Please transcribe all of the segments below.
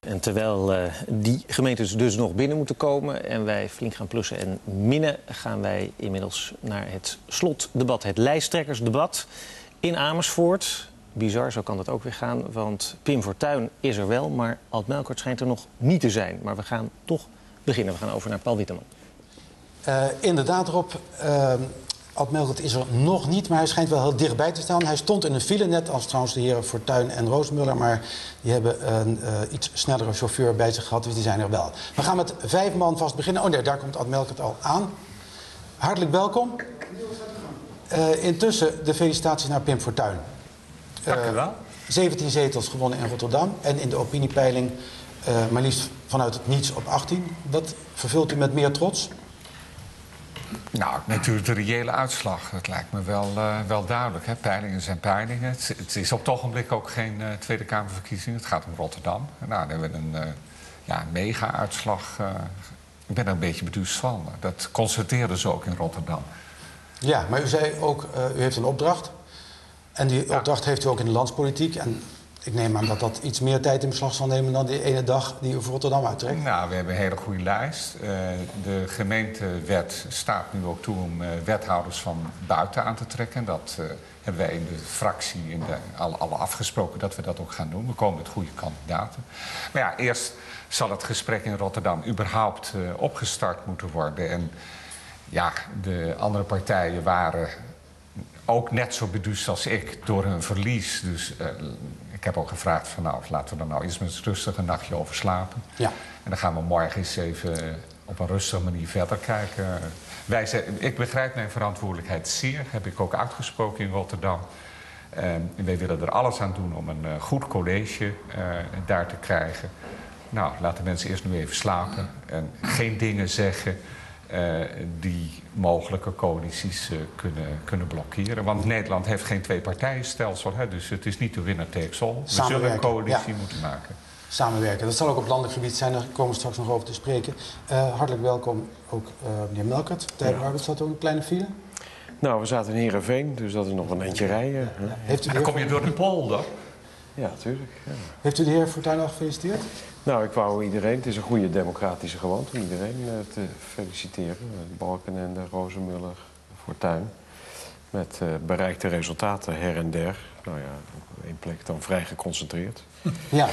En terwijl die gemeentes dus nog binnen moeten komen en wij flink gaan plussen en minnen, gaan wij inmiddels naar het slotdebat, het lijsttrekkersdebat in Amersfoort. Bizar, zo kan dat ook weer gaan, want Pim Fortuyn is er wel, maar Ad Melkert schijnt er nog niet te zijn. Maar we gaan toch beginnen. We gaan over naar Paul Witteman. Inderdaad, Rob. Ad Melkert is er nog niet, maar hij schijnt wel heel dichtbij te staan. Hij stond in een file, net als trouwens de heren Fortuyn en Roosmuller, maar die hebben een iets snellere chauffeur bij zich gehad, dus die zijn er wel. We gaan met 5 man vast beginnen. Oh nee, daar komt Ad Melkert al aan. Hartelijk welkom. Intussen de felicitaties naar Pim Fortuyn. Dank u wel. 17 zetels gewonnen in Rotterdam en in de opiniepeiling maar liefst vanuit het niets op 18. Wat vervult u met meer trots? Nou, natuurlijk de reële uitslag. Dat lijkt me wel duidelijk. Hè? Peilingen zijn peilingen. Het is op het ogenblik ook geen Tweede Kamerverkiezing. Het gaat om Rotterdam. Nou, dan hebben we een mega-uitslag. Ik ben er een beetje beduusd van. Dat constateerden ze ook in Rotterdam. Ja, maar u zei ook, u heeft een opdracht. En die opdracht heeft u ook in de landspolitiek. En ik neem aan dat dat iets meer tijd in beslag zal nemen dan die ene dag die u voor Rotterdam uittrekt. Nou, we hebben een hele goede lijst. De gemeentewet staat nu ook toe om wethouders van buiten aan te trekken. Dat hebben wij in de fractie alle afgesproken dat we dat ook gaan doen. We komen met goede kandidaten. Maar ja, eerst zal het gesprek in Rotterdam überhaupt opgestart moeten worden. En ja, de andere partijen waren ook net zo beduusd als ik door hun verlies. Dus ik heb ook gevraagd van nou, laten we er nou eens met rustig een nachtje over slapen. Ja. En dan gaan we morgen eens even op een rustige manier verder kijken. Ik begrijp mijn verantwoordelijkheid zeer. Heb ik ook uitgesproken in Rotterdam. En wij willen er alles aan doen om een goed college daar te krijgen. Nou, laten mensen eerst nu even slapen. En geen dingen zeggen die mogelijke coalities kunnen blokkeren. Want Nederland heeft geen twee-partijenstelsel. Dus het is niet de winner takes all. We zullen een coalitie moeten maken. Samenwerken. Dat zal ook op landelijk gebied zijn. Daar komen we straks nog over te spreken. Hartelijk welkom ook meneer Melkert. Tijd van Arbeid zat ook een kleine file. Nou, we zaten in Heerenveen, dus dat is nog een eentje rijden. Dan kom je door de polder. Ja, natuurlijk. Ja. Heeft u de heer Fortuyn al gefeliciteerd? Nou, ik wou iedereen, het is een goede democratische gewoonte om iedereen te feliciteren. Balkenende, Rozenmuller, Fortuyn. Met bereikte resultaten her en der. Nou ja, op één plek dan vrij geconcentreerd. Ja.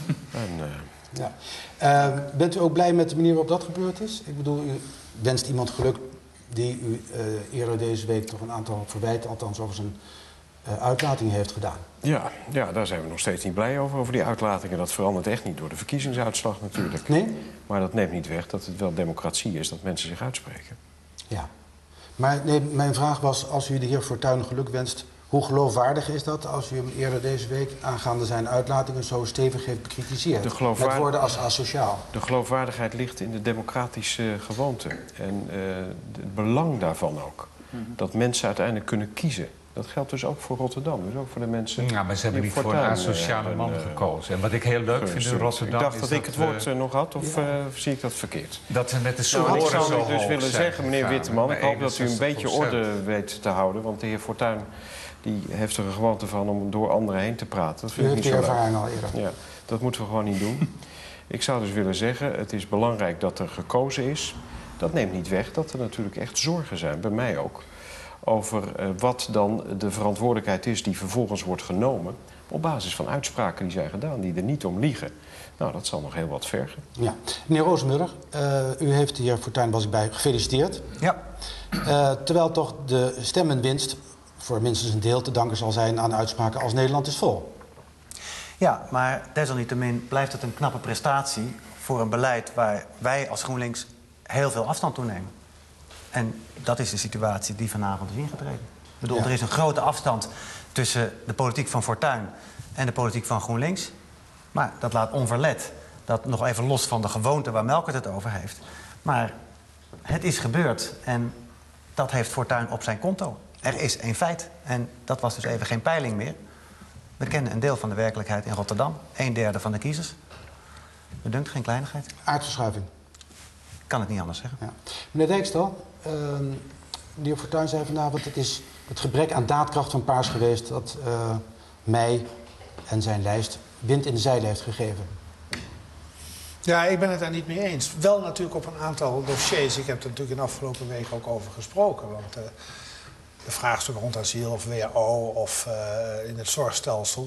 Bent u ook blij met de manier waarop dat gebeurd is? Ik bedoel, u wenst iemand geluk die u eerder deze week toch een aantal verwijten, althans over zijn uitlating heeft gedaan. Ja, daar zijn we nog steeds niet blij over die uitlatingen. Dat verandert echt niet door de verkiezingsuitslag natuurlijk. Nee? Maar dat neemt niet weg dat het wel democratie is dat mensen zich uitspreken. Ja. Maar nee, mijn vraag was, als u de heer Fortuyn geluk wenst, hoe geloofwaardig is dat als u hem eerder deze week aangaande zijn uitlatingen zo stevig heeft bekritiseerd? Met woorden als asociaal. De geloofwaardigheid ligt in de democratische gewoonte. En het belang daarvan ook. Dat mensen uiteindelijk kunnen kiezen. Dat geldt dus ook voor Rotterdam, dus ook voor de mensen. Ja, maar ze hebben niet voor een asociale man gekozen. En wat ik heel leuk vind in Rotterdam. Ik dacht dat ik het woord nog had, of zie ik dat verkeerd? Dat ze met de soorten ik zou dus willen zeggen, meneer Witteman, ik hoop dat u een beetje orde weet te houden. Want de heer Fortuyn die heeft er een gewoonte van om door anderen heen te praten. Dat vind ik niet zo leuk. U heeft die ervaring al eerder. Ja, dat moeten we gewoon niet doen. Ik zou dus willen zeggen, het is belangrijk dat er gekozen is. Dat neemt niet weg dat er natuurlijk echt zorgen zijn, bij mij ook, over wat dan de verantwoordelijkheid is die vervolgens wordt genomen op basis van uitspraken die zijn gedaan, die er niet om liegen. Nou, dat zal nog heel wat vergen. Ja. Meneer Rozenmuller, u heeft de heer Fortuyn, was ik bij, gefeliciteerd. Ja. Terwijl toch de stemmenwinst voor minstens een deel te danken zal zijn aan uitspraken als Nederland is vol. Ja, maar desalniettemin blijft het een knappe prestatie voor een beleid waar wij als GroenLinks heel veel afstand toe nemen. En dat is de situatie die vanavond is ingetreden. Ik bedoel, er is een grote afstand tussen de politiek van Fortuyn en de politiek van GroenLinks. Maar dat laat onverlet, dat nog even los van de gewoonte waar Melkert het over heeft. Maar het is gebeurd en dat heeft Fortuyn op zijn konto. Er is een feit en dat was dus even geen peiling meer. We kennen een deel van de werkelijkheid in Rotterdam. 1/3 van de kiezers. Me dunkt geen kleinigheid. Aardverschuiving. Kan het niet anders zeggen. Ja. Meneer Dijkstal, de heer Fortuyn zei vanavond, het is het gebrek aan daadkracht van Paars geweest dat mij en zijn lijst wind in de zeilen heeft gegeven. Ja, ik ben het daar niet mee eens. Wel natuurlijk op een aantal dossiers. Ik heb er natuurlijk in de afgelopen week ook over gesproken. Want de vraagstuk rond asiel of WO of in het zorgstelsel...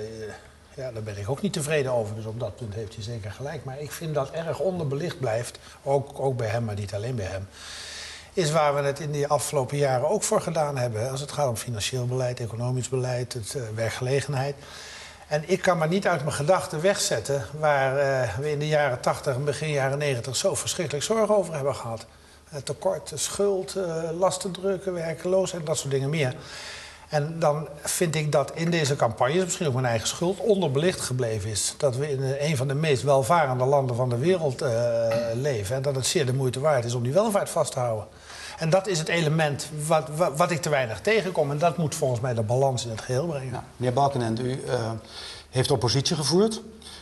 daar ben ik ook niet tevreden over. Dus op dat punt heeft hij zeker gelijk. Maar ik vind dat erg onderbelicht blijft. Ook bij hem, maar niet alleen bij hem. Is waar we het in die afgelopen jaren ook voor gedaan hebben. Als het gaat om financieel beleid, economisch beleid, werkgelegenheid... En ik kan maar niet uit mijn gedachten wegzetten... waar we in de jaren 80 en begin jaren 90 zo verschrikkelijk zorg over hebben gehad. Tekort, schuld, lastendrukken, werkeloosheid en dat soort dingen meer. En dan vind ik dat in deze campagnes, misschien ook mijn eigen schuld... onderbelicht gebleven is. Dat we in een van de meest welvarende landen van de wereld leven. En dat het zeer de moeite waard is om die welvaart vast te houden. En dat is het element wat ik te weinig tegenkom. En dat moet volgens mij de balans in het geheel brengen. Ja, meneer Balkenende, u heeft oppositie gevoerd.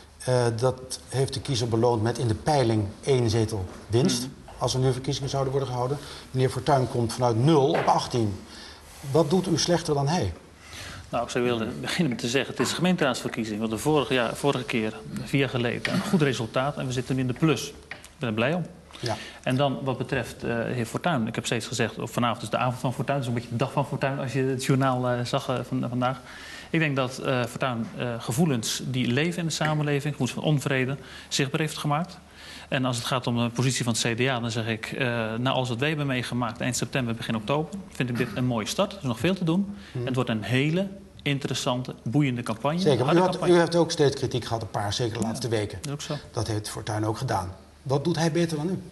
Dat heeft de kiezer beloond met in de peiling 1 zetel winst. Als er nu verkiezingen zouden worden gehouden. Meneer Fortuyn komt vanuit 0 op 18. Wat doet u slechter dan hij? Nou, ik zou willen beginnen met te zeggen, het is gemeenteraadsverkiezing. We hadden vorige keer, 4 jaar geleden, een goed resultaat. En we zitten nu in de plus. Ik ben er blij om. Ja. En dan wat betreft de heer Fortuyn. Ik heb steeds gezegd, vanavond is de avond van Fortuyn. Dus een beetje de dag van Fortuyn als je het journaal zag vandaag. Ik denk dat Fortuyn gevoelens die leven in de samenleving, gevoelens van onvrede, zichtbaar heeft gemaakt. En als het gaat om de positie van het CDA, dan zeg ik... na alles wat wij hebben meegemaakt, eind september, begin oktober... vind ik dit een mooie start. Er is nog veel te doen. En het wordt een hele interessante, boeiende campagne. Zeker, maar u heeft ook steeds kritiek gehad, een paar, zeker de laatste weken. Dat is ook zo. Dat heeft Fortuyn ook gedaan. Wat doet hij beter dan u?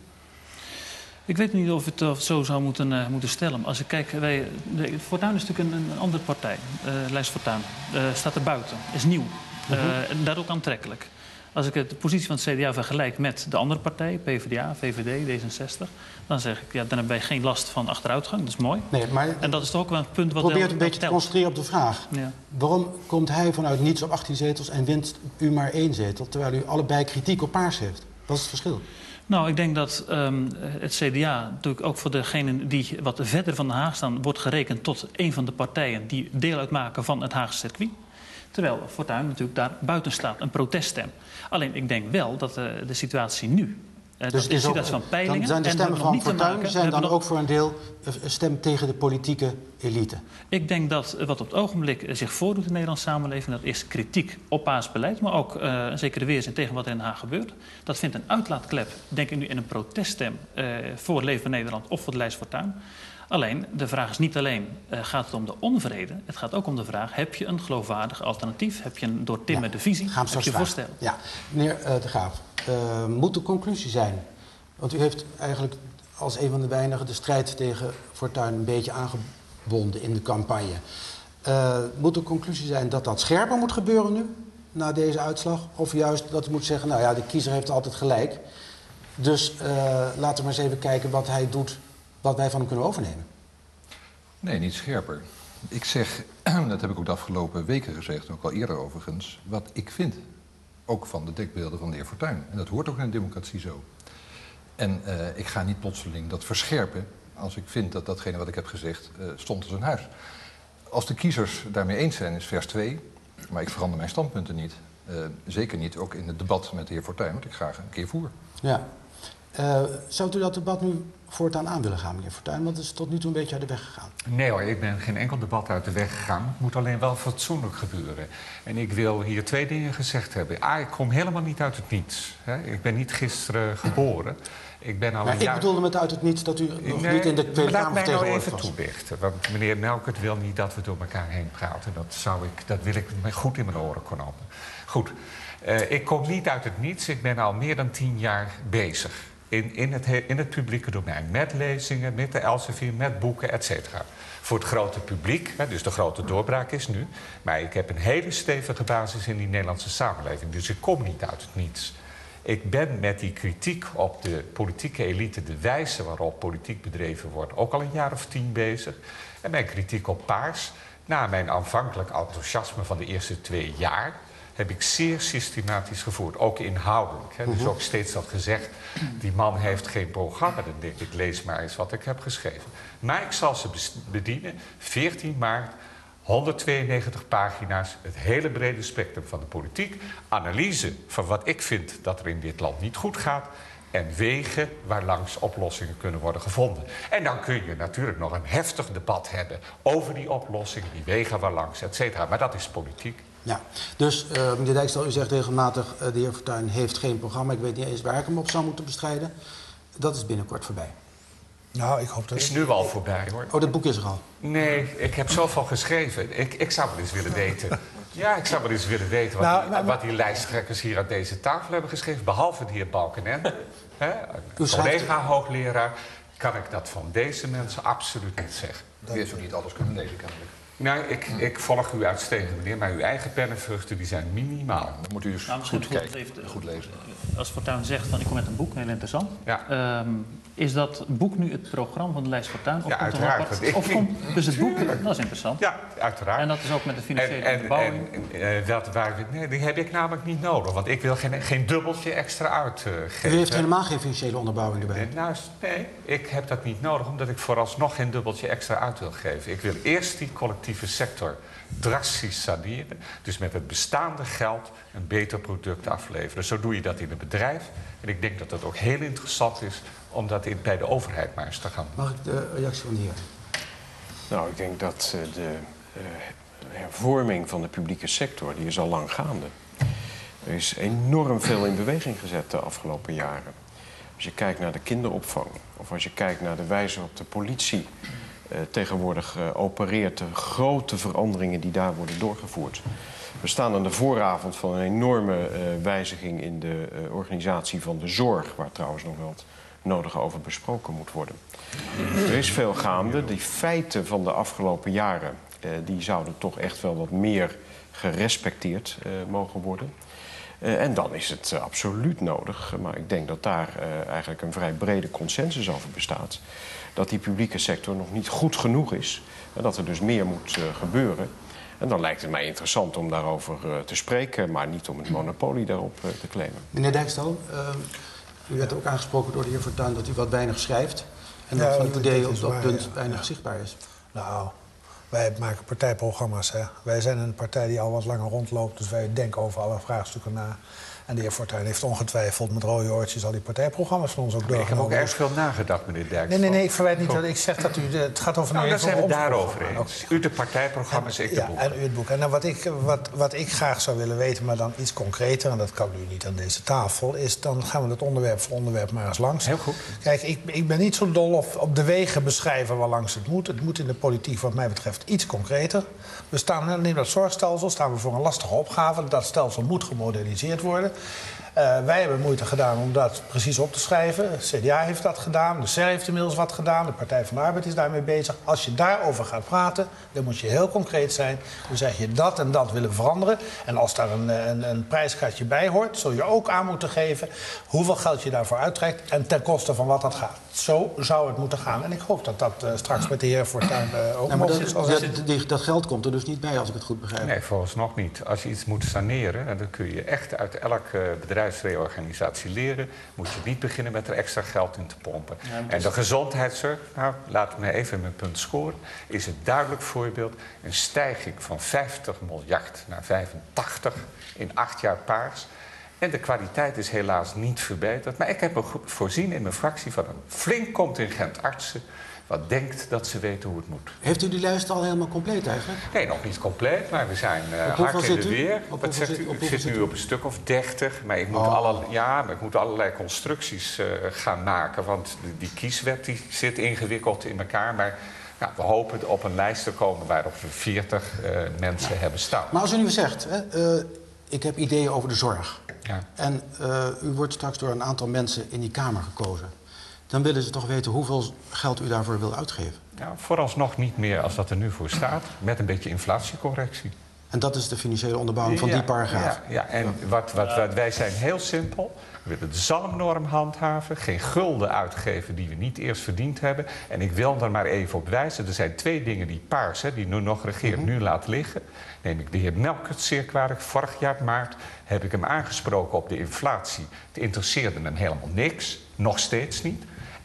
Ik weet niet of het zo zou moeten stellen. Als ik kijk, Fortuyn is natuurlijk een andere partij. Lijst Fortuyn staat er buiten, is nieuw. En daardoor ook aantrekkelijk. Als ik de positie van het CDA vergelijk met de andere partijen, PvdA, VVD, D66... dan zeg ik, ja, dan hebben wij geen last van achteruitgang. Dat is mooi. Nee, maar en dat is toch ook wel een punt wat... Probeer het een beetje te concentreren op de vraag. Ja. Waarom komt hij vanuit niets op 18 zetels en wint u maar 1 zetel... terwijl u allebei kritiek op Paars heeft? Wat is het verschil? Nou, ik denk dat het CDA natuurlijk ook voor degenen die wat verder van Den Haag staan... wordt gerekend tot een van de partijen die deel uitmaken van het Haagse circuit. Terwijl Fortuyn natuurlijk daar buiten staat, een proteststem. Alleen ik denk wel dat de situatie nu... Dus de situatie van peilingen... Dan zijn de stemmen van Fortuyn zijn dan ook voor een deel stem tegen de politieke elite? Ik denk dat wat op het ogenblik zich voordoet in de Nederlandse samenleving... dat is kritiek op Paars beleid, maar ook zeker de weerzin tegen wat er in Den Haag gebeurt. Dat vindt een uitlaatklep, denk ik nu, in een proteststem voor Leven van Nederland of voor de lijst Fortuyn. Alleen, de vraag is niet alleen, gaat het om de onvrede. Het gaat ook om de vraag, heb je een geloofwaardig alternatief? Heb je een doortimmerde visie? Heb je voorstel? Ja, meneer De Graaf, moet de conclusie zijn... want u heeft eigenlijk als een van de weinigen de strijd tegen Fortuyn... een beetje aangebonden in de campagne. Moet de conclusie zijn dat dat scherper moet gebeuren nu, na deze uitslag? Of juist dat u moet zeggen, nou ja, de kiezer heeft altijd gelijk. Dus laten we maar eens even kijken wat hij doet... wat wij van hem kunnen overnemen. Nee, niet scherper. Ik zeg, dat heb ik ook de afgelopen weken gezegd, ook al eerder overigens... wat ik vind, ook van de dekbeelden van de heer Fortuyn. En dat hoort ook in een democratie zo. En ik ga niet plotseling dat verscherpen... als ik vind dat datgene wat ik heb gezegd stond als een huis. Als de kiezers daarmee eens zijn, is vers 2... maar ik verander mijn standpunten niet. Zeker niet, ook in het debat met de heer Fortuyn... wat ik graag een keer voer. Ja. Zou u dat debat nu voortaan aan willen gaan, meneer Fortuyn? Want het is tot nu toe een beetje uit de weg gegaan. Nee hoor, ik ben geen enkel debat uit de weg gegaan. Het moet alleen wel fatsoenlijk gebeuren. En ik wil hier 2 dingen gezegd hebben. Ik kom helemaal niet uit het niets. Hè. Ik ben niet gisteren geboren. Ik ben al maar ik bedoelde met uit het niets dat u nog niet in de Tweede Kamer vertegenwoordigd was. Laat mij nou even toelichten. Want meneer Melkert wil niet dat we door elkaar heen praten. Dat wil ik goed in mijn oren knopen. Goed, ik kom niet uit het niets. Ik ben al meer dan 10 jaar bezig. In het publieke domein. Met lezingen, met de Elsevier, met boeken, et cetera. Voor het grote publiek, dus de grote doorbraak is nu. Maar ik heb een hele stevige basis in die Nederlandse samenleving. Dus ik kom niet uit het niets. Ik ben met die kritiek op de politieke elite... de wijze waarop politiek bedreven wordt... ook al een jaar of 10 bezig. En mijn kritiek op Paars... na mijn aanvankelijk enthousiasme van de eerste 2 jaar... heb ik zeer systematisch gevoerd, ook inhoudelijk. Hè. Dus ook steeds dat gezegd, die man heeft geen programma. Dan denk ik, lees maar eens wat ik heb geschreven. Maar ik zal ze bedienen, 14 maart, 192 pagina's, het hele brede spectrum van de politiek. Analyse van wat ik vind dat er in dit land niet goed gaat. En wegen waarlangs oplossingen kunnen worden gevonden. En dan kun je natuurlijk nog een heftig debat hebben over die oplossingen, die wegen waarlangs, et cetera. Maar dat is politiek. Ja, dus meneer Dijkstal, u zegt regelmatig, de heer Fortuyn heeft geen programma. Ik weet niet eens waar ik hem op zou moeten bestrijden. Dat is binnenkort voorbij. Nou, ik hoop dat... Is nu al voorbij, hoor. Oh, dat boek is er al? Nee, ik heb zoveel geschreven. Ik zou wel eens willen weten... Ja, ik zou wel eens willen weten wat die lijsttrekkers hier aan deze tafel hebben geschreven. Behalve de heer Balkenende, een collega-hoogleraar, kan ik dat van deze mensen absoluut niet zeggen. U heeft ook niet alles kunnen lezen, kennelijk. Nou, ik volg u uitstekend, meneer, maar uw eigen pennenvruchten die zijn minimaal. Dan moet u dus goed lezen. Als Fortuyn zegt van ik kom met een boek, heel interessant. Ja. Is dat boek nu het programma van de lijst Fortuyn? Ja, uiteraard. Of komt dus het boek, dat is interessant. Ja, uiteraard. En dat is ook met de financiële onderbouwing? Nee, die heb ik namelijk niet nodig, want ik wil geen dubbeltje extra uitgeven. U heeft helemaal geen financiële onderbouwing erbij? Nee, ik heb dat niet nodig, omdat ik vooralsnog geen dubbeltje extra uit wil geven. Ik wil eerst die collectieve sector drastisch saneren. Dus met het bestaande geld een beter product afleveren. Zo doe je dat in een bedrijf. En ik denk dat dat ook heel interessant is om dat bij de overheid maar eens te gaan doen. Mag ik de reactie van de heer? Nou, ik denk dat de hervorming van de publieke sector, die is al lang gaande. Er is enorm veel in beweging gezet de afgelopen jaren. Als je kijkt naar de kinderopvang, of als je kijkt naar de wijze waarop de politie tegenwoordig opereert, de grote veranderingen die daar worden doorgevoerd. We staan aan de vooravond van een enorme wijziging in de organisatie van de zorg, waar trouwens nog wel het nodige over besproken moet worden. Er is veel gaande. Die feiten van de afgelopen jaren die zouden toch echt wel wat meer gerespecteerd mogen worden. En dan is het absoluut nodig, maar ik denk dat daar eigenlijk een vrij brede consensus over bestaat, dat die publieke sector nog niet goed genoeg is en dat er dus meer moet gebeuren. En dan lijkt het mij interessant om daarover te spreken, maar niet om het monopolie daarop te claimen. Meneer Dijkstal, u werd ook aangesproken door de heer Fortuyn dat u wat weinig schrijft en dat van het idee op dat punt weinig zichtbaar is. Nou, wij maken partijprogramma's. Hè. Wij zijn een partij die al wat langer rondloopt, dus wij denken over alle vraagstukken na. En de heer Fortuyn heeft ongetwijfeld met rode oortjes al die partijprogramma's van ons ook doorgenomen. Ik heb ook erg veel nagedacht, meneer Dijkstal. Nee, ik verwijt niet dat ik zeg dat u... Het gaat over... Nou, dan zijn we het daarover eens. U de partijprogramma's, ik de boeken. En u het boek. En dan wat ik graag zou willen weten, maar dan iets concreter, en dat kan nu niet aan deze tafel, is dan gaan we het onderwerp voor onderwerp maar eens langs. Heel goed. Kijk, ik ben niet zo dol op de wegen beschrijven waarlangs het moet. Het moet in de politiek wat mij betreft iets concreter. We staan in dat zorgstelsel staan we voor een lastige opgave. Dat stelsel moet gemoderniseerd worden. Wij hebben moeite gedaan om dat precies op te schrijven. De CDA heeft dat gedaan, de SER heeft inmiddels wat gedaan, de Partij van de Arbeid is daarmee bezig. Als je daarover gaat praten, dan moet je heel concreet zijn. Dan zeg je dat en dat willen veranderen. En als daar een prijskaartje bij hoort, zul je ook aan moeten geven hoeveel geld je daarvoor uittrekt en ten koste van wat dat gaat. Zo zou het moeten gaan. En ik hoop dat dat straks met de heer Fortuyn ook mogelijk zal zijn. Dat geld komt er dus niet bij, als ik het goed begrijp. Nee, vooralsnog niet. Als je iets moet saneren, dan kun je echt uit elke bedrijfsreorganisatie leren. Moet je niet beginnen met er extra geld in te pompen. Ja, en de gezondheidszorg, nou, laat me even mijn punt scoren, is een duidelijk voorbeeld. Een stijging van 50 miljard naar 85 in 8 jaar paars. En de kwaliteit is helaas niet verbeterd. Maar ik heb voorzien in mijn fractie van een flink contingent artsen wat denkt dat ze weten hoe het moet. Heeft u die lijst al helemaal compleet eigenlijk? Nee, nog niet compleet, maar we zijn hard in de weer. Wat zegt u? Ik zit nu op een stuk of 30, maar ik moet allerlei constructies gaan maken. Want die kieswet die zit ingewikkeld in elkaar. Maar nou, we hopen op een lijst te komen waarop we 40 mensen hebben staan. Maar als u nu zegt, ik heb ideeën over de zorg. Ja. En u wordt straks door een aantal mensen in die Kamer gekozen. Dan willen ze toch weten hoeveel geld u daarvoor wil uitgeven. Ja, vooralsnog niet meer als dat er nu voor staat. Met een beetje inflatiecorrectie. En dat is de financiële onderbouwing van die paragraaf. Ja, en wij zijn heel simpel. We willen de zalmnorm handhaven. Geen gulden uitgeven die we niet eerst verdiend hebben. En ik wil er maar even op wijzen. Er zijn 2 dingen die Paars, die nu nog regeert, nu laat liggen. Neem ik de heer Melkert zeer kwalijk. Vorig jaar maart heb ik hem aangesproken op de inflatie. Het interesseerde hem helemaal niks. Nog steeds niet.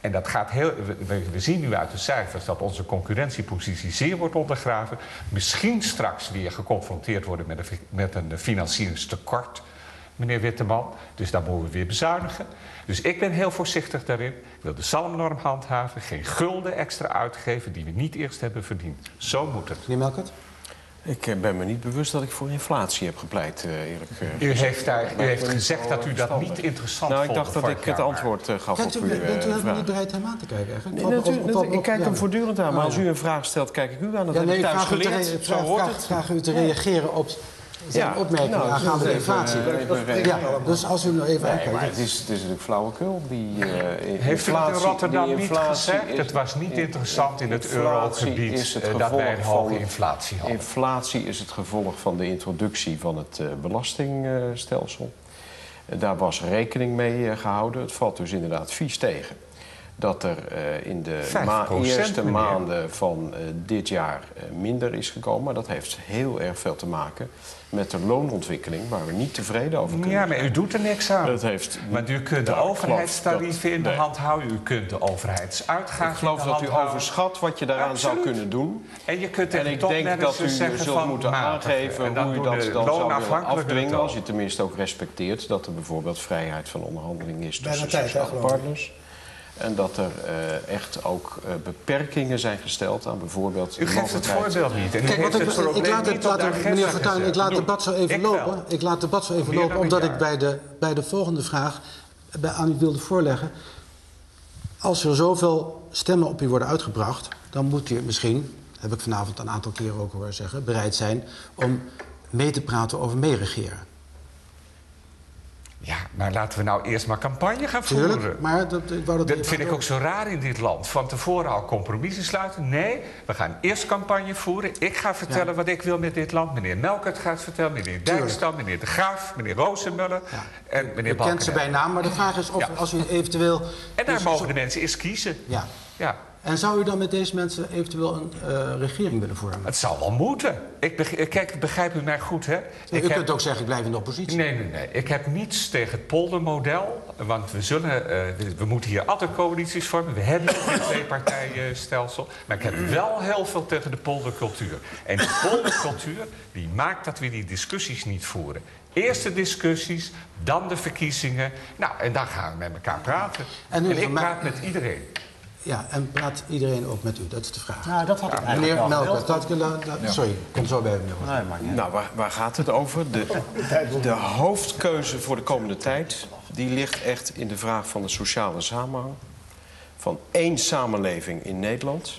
En dat gaat we zien nu uit de cijfers dat onze concurrentiepositie zeer wordt ondergraven. Misschien straks weer geconfronteerd worden met een financieringstekort, meneer Witteman. Dus daar moeten we weer bezuinigen. Dus ik ben heel voorzichtig daarin. Ik wil de SALM-norm handhaven. Geen gulden extra uitgeven die we niet eerst hebben verdiend. Zo moet het. Meneer Melkert? Ik ben me niet bewust dat ik voor inflatie heb gepleit, eerlijk gezegd. U heeft gezegd dat u dat niet interessant vond. Nou, ik dacht dat ik het antwoord gaf op uw vraag. Bent u helemaal niet bereid hem aan te kijken eigenlijk? Ik kijk hem voortdurend aan, maar als u een vraag stelt, kijk ik u aan. Dat heb ik thuis geleerd. Ik vraag u te reageren op zijn opmerking aangaande de inflatie. Dus als u nou even aankijkt. Maar het is natuurlijk flauwekul. Heeft u het in Rotterdam niet gezegd? Het was niet interessant in het eurogebied dat wij een hoge inflatie hadden. Inflatie is het gevolg van de introductie van het belastingstelsel. Daar was rekening mee gehouden. Het valt dus inderdaad vies tegen dat er in de eerste maanden van dit jaar minder is gekomen. Maar dat heeft heel erg veel te maken met de loonontwikkeling, waar we niet tevreden over kunnen zijn. Ja, maar u doet er niks aan. Dat heeft, want u kunt de overheidstarieven in de hand houden. U kunt de overheidsuitgaven Ik geloof dat u overschat wat je daaraan zou kunnen doen. En je kunt ik denk dat u zult moeten aangeven hoe u dat dan zou willen afdwingen. Als je tenminste ook respecteert dat er bijvoorbeeld vrijheid van onderhandeling is tussen sociale partners. En dat er echt ook beperkingen zijn gesteld aan bijvoorbeeld... U geeft het voorbeeld niet. Kijk, meneer Fortuyn, ik laat het debat zo even lopen. Ik laat het debat zo even lopen, omdat ik bij de volgende vraag aan u wilde voorleggen. Als er zoveel stemmen op u worden uitgebracht, dan moet u misschien, heb ik vanavond een aantal keren ook horen zeggen, bereid zijn om mee te praten over meeregeren. Ja, maar laten we nou eerst maar campagne gaan voeren. Tuurlijk, maar dat vind ik ook zo raar in dit land. Van tevoren al compromissen sluiten. Nee, we gaan eerst campagne voeren. Ik ga vertellen wat ik wil met dit land. Meneer Melkert gaat vertellen. Meneer Dijkstal, meneer De Graaf, meneer Rozenmuller en meneer Balkenende. U kent ze bij naam, maar de vraag is of als u eventueel... En daar mogen de mensen eerst kiezen. Ja. En zou u dan met deze mensen eventueel een regering willen vormen? Het zal wel moeten. Kijk, begrijp u mij goed, hè? U kunt ook zeggen, ik blijf in de oppositie. Nee. Ik heb niets tegen het poldermodel. Want we moeten hier altijd coalities vormen. We hebben een tweepartijenstelsel. Maar ik heb wel heel veel tegen de poldercultuur. En de poldercultuur die maakt dat we die discussies niet voeren. Eerst de discussies, dan de verkiezingen. Nou, en dan gaan we met elkaar praten. En ik praat met iedereen. Ja, en praat iedereen ook met u? Dat is de vraag. Nou, dat had ik eigenlijk meneer Melkert, sorry, ik kom zo bij u. Nou, waar gaat het over? De hoofdkeuze voor de komende tijd, die ligt echt in de vraag van de sociale samenhang. Van één samenleving in Nederland.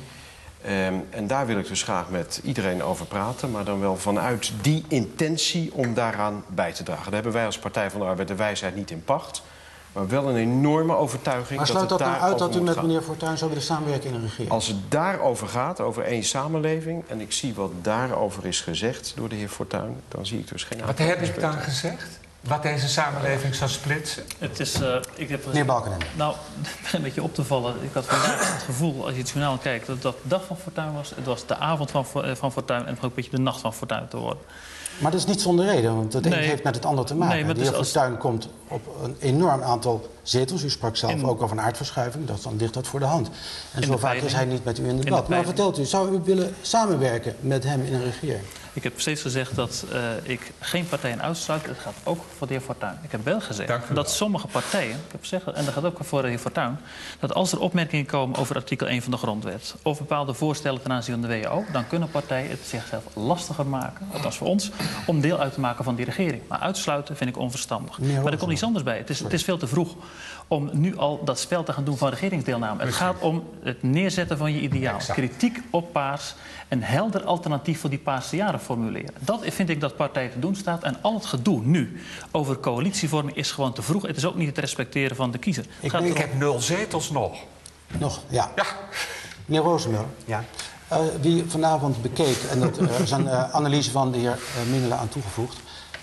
En daar wil ik dus graag met iedereen over praten, maar dan wel vanuit die intentie om daaraan bij te dragen. Daar hebben wij als Partij van de Arbeid de wijsheid niet in pacht. Maar wel een enorme overtuiging. Maar sluit dat nou uit dat u met meneer Fortuyn zou willen samenwerken in een regering? Als het daarover gaat, over één samenleving, en ik zie wat daarover is gezegd door de heer Fortuyn, dan zie ik dus geen Wat heb ik dan gezegd? Wat deze samenleving zou splitsen? Het is, meneer Balkenende. Nou, een beetje op te vallen. Ik had vandaag het gevoel, als je het journaal kijkt, dat dat de dag van Fortuyn was. Het was de avond van Fortuyn en het ook een beetje de nacht van Fortuyn te worden. Maar dat is niet zonder reden, want het een heeft met het ander te maken. De heer Fortuyn komt op een enorm aantal zetels. U sprak zelf ook over een aardverschuiving, dan ligt dat voor de hand. En zo vaak is hij niet met u in debat. Maar vertelt u, zou u willen samenwerken met hem in een regering? Ik heb steeds gezegd dat ik geen partijen uitsluit. Dat gaat ook voor de heer Fortuyn. Ik heb wel gezegd dat sommige partijen, ik heb gezegd, en dat gaat ook voor de heer Fortuyn, dat als er opmerkingen komen over artikel 1 van de grondwet of bepaalde voorstellen ten aanzien van de WHO, dan kunnen partijen het zichzelf lastiger maken, althans voor ons, om deel uit te maken van die regering. Maar uitsluiten vind ik onverstandig. Maar er komt iets anders bij. Het is veel te vroeg om nu al dat spel te gaan doen van regeringsdeelname. Het gaat om het neerzetten van je ideaal. Exact. Kritiek op Paars, een helder alternatief voor die Paarse jaren formuleren. Dat vind ik dat partij te doen staat. En al het gedoe nu over coalitievorming is gewoon te vroeg. Het is ook niet het respecteren van de kiezer. Ik heb 0 zetels nog. Nog, ja. Meneer Rozenmuller, wie vanavond bekeek, en dat is een analyse van de heer Minnele aan toegevoegd,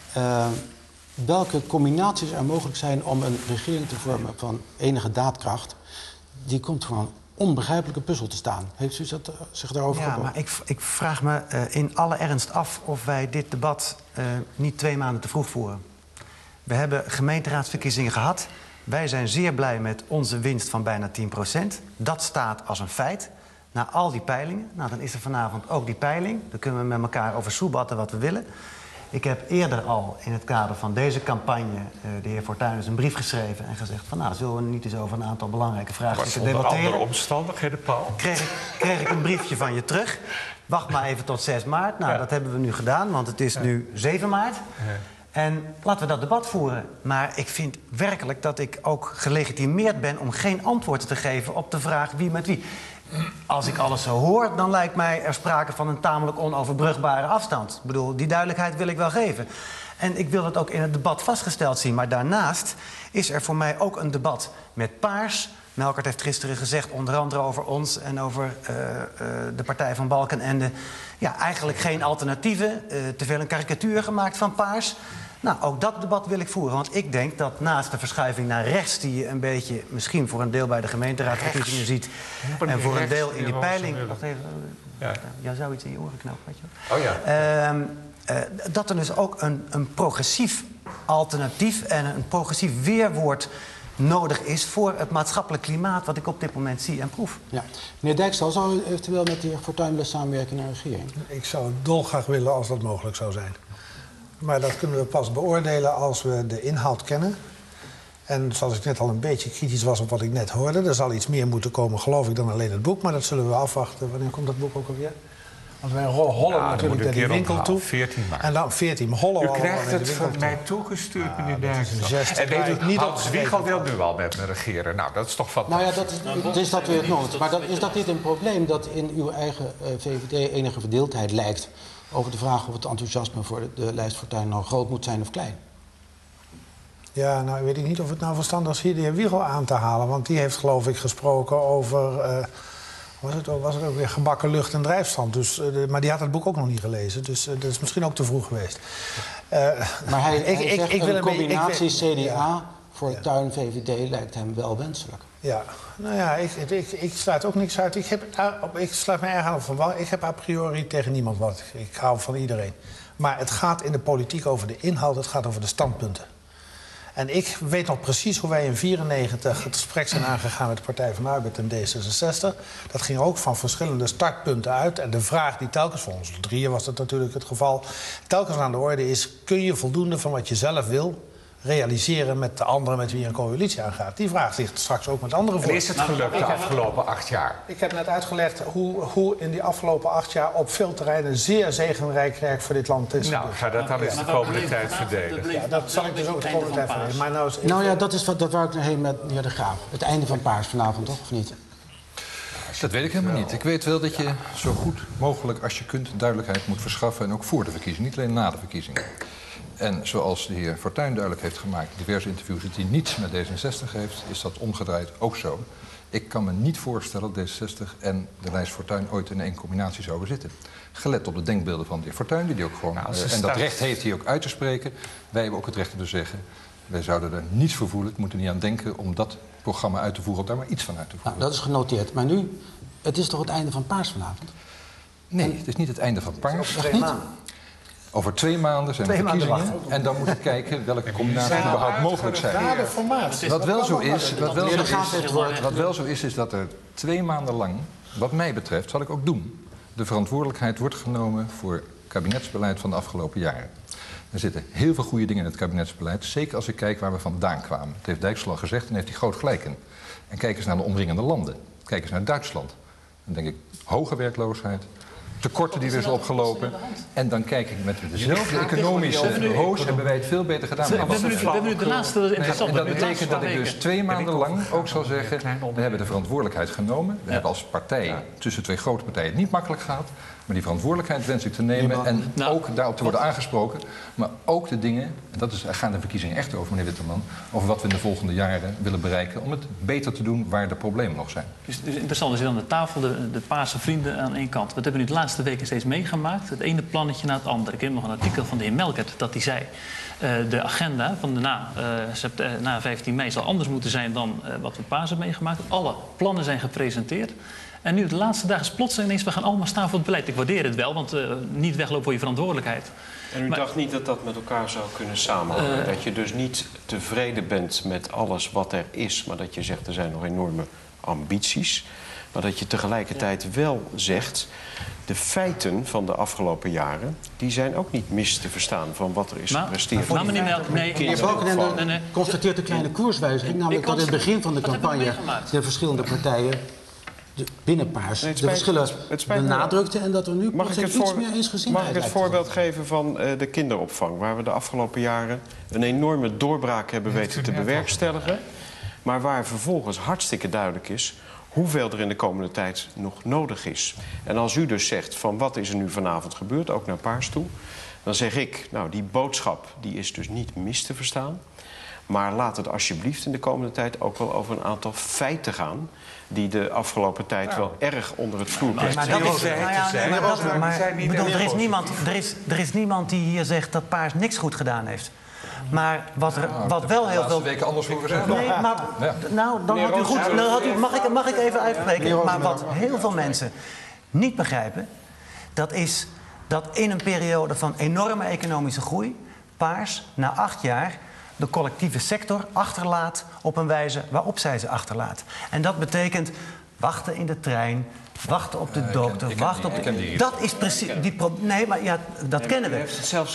welke combinaties er mogelijk zijn om een regering te vormen van enige daadkracht, die komt gewoon onbegrijpelijke puzzel te staan. Heeft u zich daarover gebogen? Maar ik vraag me in alle ernst af of wij dit debat niet 2 maanden te vroeg voeren. We hebben gemeenteraadsverkiezingen gehad. Wij zijn zeer blij met onze winst van bijna 10%. Dat staat als een feit. Na al die peilingen, nou, dan is er vanavond ook die peiling. Daar kunnen we met elkaar over soebatten wat we willen. Ik heb eerder al in het kader van deze campagne de heer Fortuyn een brief geschreven en gezegd van nou, zullen we niet eens over een aantal belangrijke vragen debatteren. Onder andere omstandigheden, Paul? Kreeg ik een briefje van je terug. Wacht maar even tot 6 maart. Nou, dat hebben we nu gedaan, want het is nu 7 maart. Ja. En laten we dat debat voeren. Maar ik vind werkelijk dat ik ook gelegitimeerd ben om geen antwoord te geven op de vraag wie met wie. Als ik alles zo hoor, dan lijkt mij er sprake van een tamelijk onoverbrugbare afstand. Ik bedoel, die duidelijkheid wil ik wel geven. En ik wil dat ook in het debat vastgesteld zien. Maar daarnaast is er voor mij ook een debat met Paars. Melkert heeft gisteren gezegd, onder andere over ons en over de Partij van Balkenende. Ja, eigenlijk geen alternatieven. Te veel een karikatuur gemaakt van Paars. Nou, ook dat debat wil ik voeren. Want ik denk dat naast de verschuiving naar rechts, die je een beetje misschien voor een deel bij de gemeenteraadsverkiezingen ziet. En voor een deel in die peiling. Wacht even. Ja. Jij zou iets in je oren knopen, weet je wel. Oh ja. Dat er dus ook een progressief alternatief en een progressief weerwoord nodig is voor het maatschappelijk klimaat wat ik op dit moment zie en proef. Ja. Meneer Dijkstal, zou u eventueel met de heer Fortuyn willen samenwerken in een regering? Ik zou dolgraag willen als dat mogelijk zou zijn. Maar dat kunnen we pas beoordelen als we de inhoud kennen. En zoals ik net al een beetje kritisch was op wat ik net hoorde, er zal iets meer moeten komen, geloof ik, dan alleen het boek. Maar dat zullen we afwachten. Wanneer komt dat boek ook alweer? Want wij hollen natuurlijk naar die winkel toe. 14 maart. En dan 14 hollen. U krijgt het van mij toegestuurd, meneer Dijkstal. En weet u, niet Hans Wiegel wil nu al met me regeren. Nou, dat is toch fantastisch. Nou ja, is dat weer het nooit. Maar is dat niet een probleem dat in uw eigen VVD enige verdeeldheid lijkt over de vraag of het enthousiasme voor de lijst Fortuyn nou groot moet zijn of klein? Ja, nou weet ik niet of het nou verstandig is hier de heer Wiegel aan te halen. Want die heeft geloof ik gesproken over was het ook weer gebakken lucht en drijfstand. Dus, maar die had het boek ook nog niet gelezen. Dus dat is misschien ook te vroeg geweest. Maar hij zegt een combinatie CDA, Fortuyn, VVD lijkt hem wel wenselijk. Ja, nou ja, ik sluit ook niks uit. Ik sluit me erg aan op van. Ik heb a priori tegen niemand wat. Ik hou van iedereen. Maar het gaat in de politiek over de inhoud, het gaat over de standpunten. En ik weet nog precies hoe wij in 1994 het gesprek zijn aangegaan met de Partij van de Arbeid en D66. Dat ging ook van verschillende startpunten uit. En de vraag die telkens, voor ons drieën was dat natuurlijk het geval, telkens aan de orde is: kun je voldoende van wat je zelf wil realiseren met de anderen met wie je een coalitie aangaat? Die vraag ligt straks ook met anderen voor. En is het gelukt de afgelopen 8 jaar? Ik heb net uitgelegd hoe in die afgelopen 8 jaar op veel terreinen zeer zegenrijk werk voor dit land is. Nou, ga dat dan eens de komende tijd verdelen. Ja, dat zal ik dus ook de komende tijd verdelen. Maar nou ja, dat waar ik heen met de heer De Graaf. Het einde van Paars vanavond, toch? Of niet? Dat weet ik helemaal niet. Ik weet wel dat je zo goed mogelijk als je kunt duidelijkheid moet verschaffen. En ook voor de verkiezing, niet alleen na de verkiezing. En zoals de heer Fortuyn duidelijk heeft gemaakt in diverse interviews dat hij niets met D66 heeft, is dat omgedraaid ook zo. Ik kan me niet voorstellen dat D66 en de lijst Fortuyn ooit in één combinatie zouden zitten. Gelet op de denkbeelden van de heer Fortuyn, die ook gewoon. En dat recht heeft hij ook uit te spreken. Wij hebben ook het recht om te zeggen, wij zouden er niets voor voelen. Ik moet er niet aan denken om dat programma uit te voeren of daar maar iets van uit te voeren. Nou, dat is genoteerd. Maar nu, het is toch het einde van Paars vanavond? Nee, het is niet het einde van Paars. Over 2 maanden. Over 2 maanden zijn er verkiezingen. En dan moet je kijken welke combinaties überhaupt mogelijk zijn. Wat wel zo is dat er 2 maanden lang, wat mij betreft, zal ik ook doen, de verantwoordelijkheid wordt genomen voor kabinetsbeleid van de afgelopen jaren. Er zitten heel veel goede dingen in het kabinetsbeleid, zeker als ik kijk waar we vandaan kwamen. Dat heeft Dijkstal gezegd en heeft hij groot gelijk in. En kijk eens naar de omringende landen. Kijk eens naar Duitsland. Dan denk ik, hoge werkloosheid, tekorten die er is opgelopen. En dan kijk ik met dezelfde economische hoos hebben wij het veel beter gedaan. We hebben nu de laatste interessante. En dat betekent dat ik dus 2 maanden lang ook zal zeggen, we hebben de verantwoordelijkheid genomen. We hebben als partij, tussen 2 grote partijen, het niet makkelijk gehad. Maar die verantwoordelijkheid wens ik te nemen en ook daarop te worden aangesproken. Maar ook de dingen, en dat gaan de verkiezingen echt over, meneer Witteman, over wat we in de volgende jaren willen bereiken om het beter te doen waar de problemen nog zijn. Dus interessant, er zit aan de tafel de Paarse vrienden aan één kant. Wat hebben we nu de laatste weken steeds meegemaakt? Het ene plannetje na het andere. Ik heb nog een artikel van de heer Melkert dat hij zei, De agenda van na 15 mei zal anders moeten zijn dan wat we Paas hebben meegemaakt. Alle plannen zijn gepresenteerd. En nu de laatste dagen is plotseling ineens, we gaan allemaal staan voor het beleid. Ik waardeer het wel, want niet weglopen voor je verantwoordelijkheid. En u dacht niet dat dat met elkaar zou kunnen samenhangen? Dat je dus niet tevreden bent met alles wat er is, maar dat je zegt er zijn nog enorme ambities. Maar dat je tegelijkertijd wel zegt, de feiten van de afgelopen jaren, die zijn ook niet mis te verstaan van wat er is gepresteerd. Maar meneer Melk, Meneer Balkenende constateert een kleine koerswijziging, namelijk dat in het begin van de campagne de verschillende partijen binnen Paars de verschillen benadrukten en dat er nu iets meer eensgezindheid. Mag ik het voorbeeld geven van de kinderopvang, waar we de afgelopen jaren een enorme doorbraak hebben weten te bewerkstelligen, maar waar vervolgens hartstikke duidelijk is hoeveel er in de komende tijd nog nodig is. En als u dus zegt van wat is er nu vanavond gebeurd, ook naar Paars toe, dan zeg ik, nou die boodschap die is dus niet mis te verstaan, maar laat het alsjeblieft in de komende tijd ook wel over een aantal feiten gaan die de afgelopen tijd wel erg onder het vloerkleed er is niemand die hier zegt dat Paars niks goed gedaan heeft. Maar wat wel heel veel... weken anders horen zeggen. Nee, maar nou, dan had u goed... Mag ik even uitspreken? Maar wat heel veel mensen niet begrijpen, dat is dat in een periode van enorme economische groei Paars na 8 jaar de collectieve sector achterlaat op een wijze waarop zij ze achterlaat. En dat betekent wachten in de trein, wachten op de dokter, wachten op de... Dat is precies... Nee, maar ja, dat kennen we.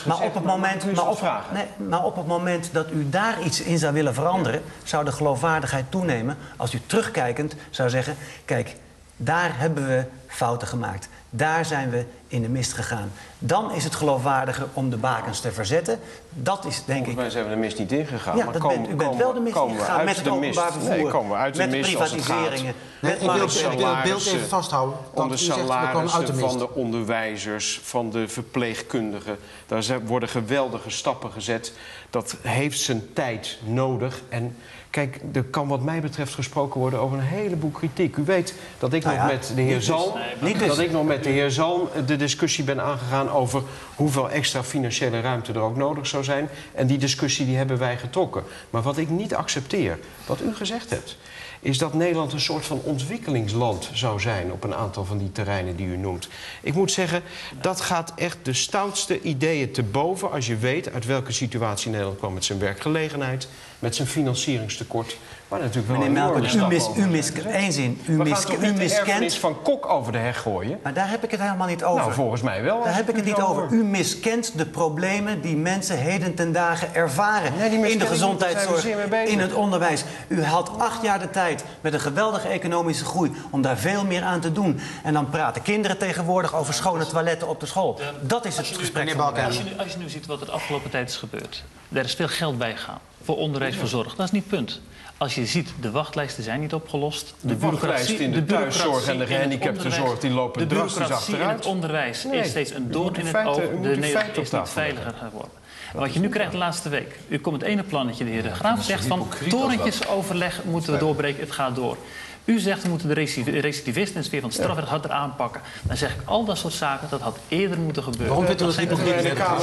Maar op het moment dat u daar iets in zou willen veranderen, zou de geloofwaardigheid toenemen als u terugkijkend zou zeggen, kijk, daar hebben we fouten gemaakt. Daar zijn we in de mist gegaan. Dan is het geloofwaardiger om de bakens te verzetten. Dat is, denk ik... Volgens mij zijn we de mist niet ingegaan. Ja, u bent wel de mist ingegaan met het openbaar vervoer, met privatiseringen. Ik wil het beeld even vasthouden. Om de salarissen van de onderwijzers, van de verpleegkundigen. Daar worden geweldige stappen gezet. Dat heeft zijn tijd nodig. En kijk, er kan wat mij betreft gesproken worden over een heleboel kritiek. U weet dat ik nog met de heer Zalm de discussie ben aangegaan over hoeveel extra financiële ruimte er ook nodig zou zijn. En die discussie die hebben wij getrokken. Maar wat ik niet accepteer, wat u gezegd hebt, is dat Nederland een soort van ontwikkelingsland zou zijn op een aantal van die terreinen die u noemt. Ik moet zeggen, dat gaat echt de stoutste ideeën te boven als je weet uit welke situatie Nederland kwam met zijn werkgelegenheid, met zijn financieringstekort. Maar natuurlijk wel u miskent van Kok over de heg gooien. Maar daar heb ik het helemaal niet over. Nou, volgens mij wel. Daar heb ik het niet over. U miskent de problemen die mensen heden ten dagen ervaren. In de gezondheidszorg, in het onderwijs. U had 8 jaar de tijd met een geweldige economische groei om daar veel meer aan te doen. En dan praten kinderen tegenwoordig over schone toiletten op de school. Dat is het gesprek. Als je nu ziet wat er de afgelopen tijd is gebeurd. Er is veel geld bijgegaan voor onderwijs, voor zorg. Dat is niet het punt. Als je ziet, de wachtlijsten zijn niet opgelost. De wachtlijsten in de thuiszorg en de gehandicaptenzorg die lopen drastisch achteruit. De bureaucratie in het onderwijs is steeds een doorn in het oog. De Nederland is niet veiliger geworden. Wat je nu krijgt de laatste week. U komt het ene plannetje, de heer De Graaf zegt van torentjesoverleg moeten we doorbreken, het gaat door. U zegt we moeten de recidivisten in de sfeer van het strafrecht harder aanpakken. Dan zeg ik al dat soort zaken, dat had eerder moeten gebeuren. Waarom vindt u dat hypocriet?